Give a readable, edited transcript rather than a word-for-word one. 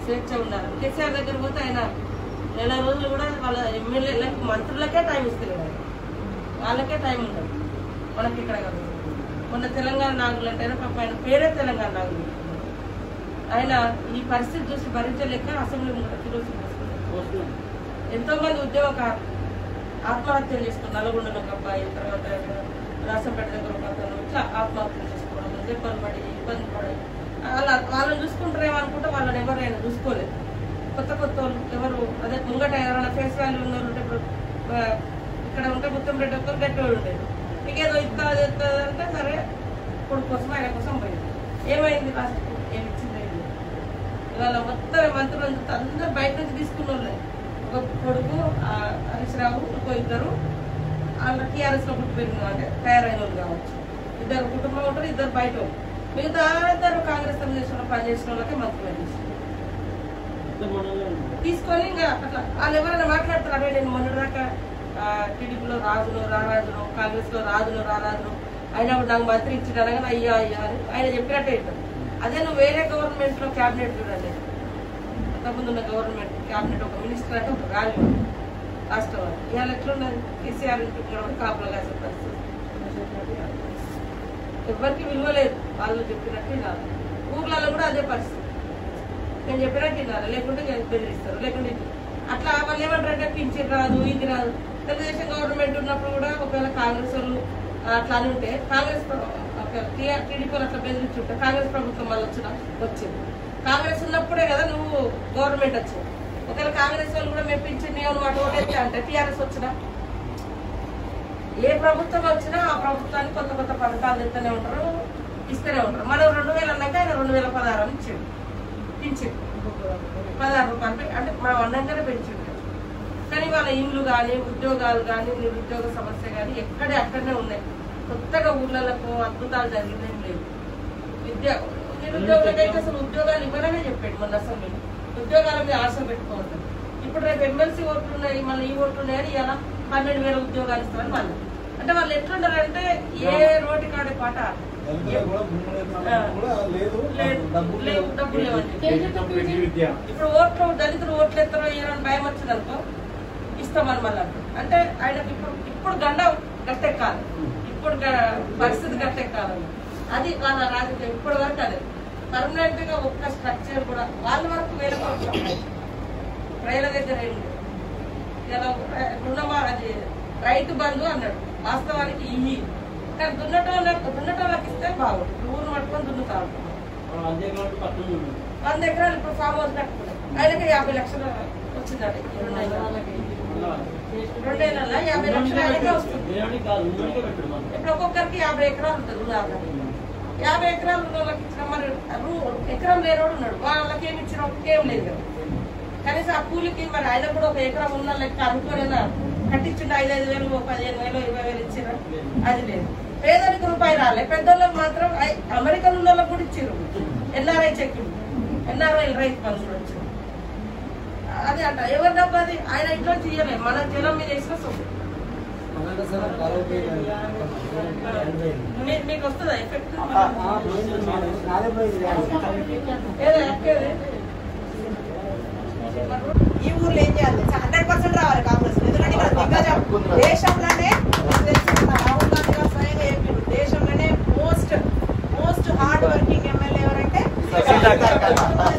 స్వేచ్ఛ ఉండాలి. కేసీఆర్ దగ్గర పోతే ఆయన నెల రోజులు కూడా వాళ్ళ ఎమ్మెల్యేలకు మంత్రులకే టైం ఇస్తలేడు, వాళ్ళకే టైం ఉండదు. మనకి ఇక్కడ కాదు. మొన్న తెలంగాణ నాగులు అంటే పాప ఆయన పేరే తెలంగాణ నాగులు. ఆయన ఈ పరిస్థితి చూసి భరించలేక అసెంబ్లీ తిరుగుతున్నారు. ఎంతో మంది ఉద్యోగకారులు ఆత్మహత్యలు చేసుకున్నారు. నల్గొండలో ఒక అబ్బాయి, తర్వాత రాసంపేట దగ్గర ఒక అతను ఇట్లా ఆత్మహత్యలు చేసుకోవడం, దెబ్బలు పడి ఇబ్బంది పడి వాళ్ళని చూసుకుంటారేమో అనుకుంటే వాళ్ళని ఎవరైనా చూసుకోలేదు. కొత్త కొత్త వాళ్ళు ఎవరు అదే ముంగట ఎవరైనా ఫేస్ వాల్యూ ఉన్న వాళ్ళు ఉంటే ఇప్పుడు ఇక్కడ ఉంటే మొత్తం రెడ్డి ఒక్కరు గట్టివాడు ఉండేది. మీకేదో ఇస్తుంది అంటే సరే కొడుకు కోసం ఆయన కోసం పోయింది. ఏమైంది లాస్ట్ ఏమి ఇచ్చింది? ఇవాళ మొత్తం మంత్రులు అందరూ బయట నుంచి తీసుకున్న వాళ్ళే. ఒక కొడుకు హరీష్ రావు, ఇంకో ఇద్దరు వాళ్ళ టీఆర్ఎస్లో పుట్టి పెరిగిన అంటే తయారైన వాళ్ళు కావచ్చు. ఇద్దరు కుటుంబం ఉంటారు, ఇద్దరు బయట. మిగతా ఇద్దరు కాంగ్రెస్ తెలుగుదేశంలో పనిచేసిన వాళ్ళకే మంత్రులు తీసుకొని ఇంకా అట్లా వాళ్ళు ఎవరైనా మాట్లాడుతున్నారు. నేను మొన్నదాకా టీడీపీలో రాజును రారాజును, కాంగ్రెస్లో రాజును రారాజును అయినప్పుడు నాకు మంత్రి ఇచ్చిన అనగానే అయ్యా అయ్యా అని ఆయన చెప్పినట్టే అవుతుంది. అదే నువ్వు వేరే గవర్నమెంట్లో క్యాబినెట్ చూడండి, అంతకుముందు ఉన్న గవర్నమెంట్ క్యాబినెట్ ఒక మినిస్టర్ అంటే ఒక రాజు రాష్ట్రం. ఇవాళ ఎట్లున్నది? కేసీఆర్ ఇంటికి కాపులు కాసే పరిస్థితి. ఎవరికి విలువ లేదు, వాళ్ళు చెప్పినట్టు వినాలి. ఊర్లలో కూడా అదే పరిస్థితి, నేను చెప్పినట్టు వినాలి, లేకుంటే బెదిరిస్తారు. లేకుంటే అట్లా వాళ్ళు ఏమంటారంటే పింఛన్ రాదు, ఇది రాదు. తెలుగుదేశం గవర్నమెంట్ ఉన్నప్పుడు కూడా ఒకవేళ కాంగ్రెస్ వాళ్ళు అట్లా అని ఉంటే కాంగ్రెస్ టీడీపీ అట్లా బెదిరించుంటే కాంగ్రెస్ ప్రభుత్వం వాళ్ళు వచ్చింది. కాంగ్రెస్ ఉన్నప్పుడే కదా నువ్వు గవర్నమెంట్ వచ్చింది. ఒకవేళ కాంగ్రెస్ వాళ్ళు కూడా మేము పింఛన్ మాట ఓటేస్తే అంటే టీఆర్ఎస్ వచ్చినా ఏ ప్రభుత్వం వచ్చినా ఆ ప్రభుత్వానికి కొత్త కొత్త పథకాలు తెస్తూనే ఉంటారు, ఇస్తూనే ఉంటారు. మనం 2000 అన్నాక ఆయన 2016 అని ఇచ్చాడు పింఛన్ 16 రూపాయలు అంటే మనం అన్నంగానే పెంచిండు. కానీ వాళ్ళ ఇండ్లు కానీ ఉద్యోగాలు కానీ నిరుద్యోగ సమస్య కానీ ఎక్కడే అక్కడనే ఉన్నాయి. కొత్తగా ఊర్లకు అద్భుతాలు జరిగిందేం లేదు. నిరుద్యోగులకైతే అసలు ఉద్యోగాలు ఇవ్వాలనే చెప్పాడు మొన్న అసెంబ్లీలో. ఉద్యోగాల మీద ఆశ పెట్టుకోవద్దు. ఇప్పుడు రేపు ఎమ్మెల్సీ ఓట్లు ఉన్నాయి, మళ్ళీ ఈ ఓట్లు ఉన్నాయని ఇలా 12,000 ఉద్యోగాలు ఇస్తారని మళ్ళీ. అంటే వాళ్ళు ఎట్లుంటారంటే ఏ రోడ్డు కాడే పాట డబ్బులు లేవండి. ఇప్పుడు ఓట్లు దళితులు ఓట్లు ఎత్తరో ఏమని భయం వచ్చింది అనుకో ఇస్తామని మళ్ళీ అంటే ఆయనకి ఇప్పుడు గట్టెక్కాలి, ఇప్పుడు పరిస్థితి గట్టెక్కాలని. అది వాళ్ళ రాజకీయం ఇప్పటి వరకు. అదే పర్మనెంట్ గా ఒక్క స్ట్రక్చర్ కూడా వాళ్ళ వరకు వేరే ప్రజల దగ్గర ఇలా రుణమా అది రైతు బంధు అన్నాడు. వాస్తవానికి ఇవి కానీ దున్నటోళ్ళకి ఇస్తే బాగుంటుంది. ఊరు పట్టుకొని దున్నుతా ఉంటాం. 100 ఎకరాలు ఇప్పుడు ఫామ్ హౌస్ కట్టుకున్నాం. ఆయనకి 50 లక్షలు వచ్చిందండి. 2 ఏళ్ళ 50 లక్షలు ఆయనకే వస్తుంది. ఇప్పుడు ఒక్కొక్కరికి 50 ఎకరాలు ఉంటుంది. ఉదాహరణకి 50 ఎకరాలు ఉన్న వాళ్ళకి ఇచ్చిన మరి ఎకరం లేనోడు ఉన్నాడు, వాళ్ళకి ఏమి ఇచ్చిన ఒకేం లేదు కదా. కనీసం ఆ కూలికి మరి ఆయన కూడా ఒక ఎకరం ఉన్న లెక్క అనుకోనైనా కట్టించిండు. 5,000, 15,000, 20,000 ఇచ్చిన అది లేదు. పేదలకు రూపాయి రాలే. పెద్దోళ్ళకి మాత్రం అమెరికన్ ఉన్న వాళ్ళకి కూడా ఇచ్చారు. ఎన్ఆర్ఐ చెక్కులు, ఎన్ఆర్ఐ రైతు పనులు వచ్చారు. అది అంట ఎవరి డబ్బు అది ఆయన ఇంట్లో చేయలేదు. మన జనం మీద వేసిన సొమ్ము. మీకు వస్తుందా ఎఫెక్ట్? ఈ ఊర్లో ఏం చేయాలి? 100% రావాలి కాంగ్రెస్. ఎందుకంటే ఇక్కడ దిగ్గజం దేశంలోనే రాహుల్ గాంధీ గారు స్వయంగా చెప్పిండు, దేశంలోనే మోస్ట్ హార్డ్ వర్కింగ్ ఎమ్మెల్యే ఎవరంటే